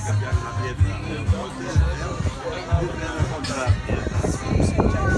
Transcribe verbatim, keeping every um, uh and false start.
cambiare una pietra, a volte è un problema contra la pietra.